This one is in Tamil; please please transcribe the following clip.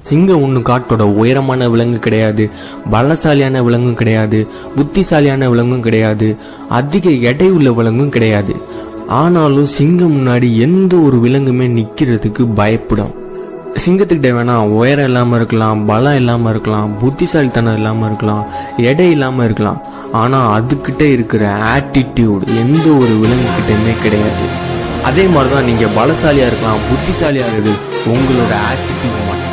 சிங்கம் ஒன்று காட்டோட உயரமான விலங்கு கிடையாது, பலசாலியான விலங்கும் கிடையாது, புத்திசாலியான விலங்கும் கிடையாது, அதிக எடை உள்ள விலங்கும் கிடையாது. ஆனாலும் சிங்கம் முன்னாடி எந்த ஒரு விலங்குமே நிக்கிறதுக்கு பயப்படும். சிங்கத்துக்கிட்ட வேணா உயரம் இல்லாம இருக்கலாம், பலம் இல்லாம இருக்கலாம், புத்திசாலித்தனம் இல்லாம இருக்கலாம், எடை இல்லாம இருக்கலாம். ஆனா அதுகிட்ட இருக்கிற ஆட்டிடியூட் எந்த ஒரு விலங்கு கிட்டயுமே கிடையாது. அதே மாதிரிதான் நீங்க பலசாலியா இருக்கலாம், புத்திசாலியா இருக்குது, உங்களோட ஆட்டிடியூட்